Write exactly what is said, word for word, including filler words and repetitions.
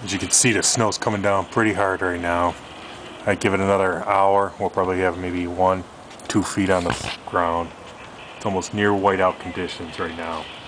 As you can see, the snow's coming down pretty hard right now. I'd give it another hour. We'll probably have maybe one, two feet on the ground. It's almost near whiteout conditions right now.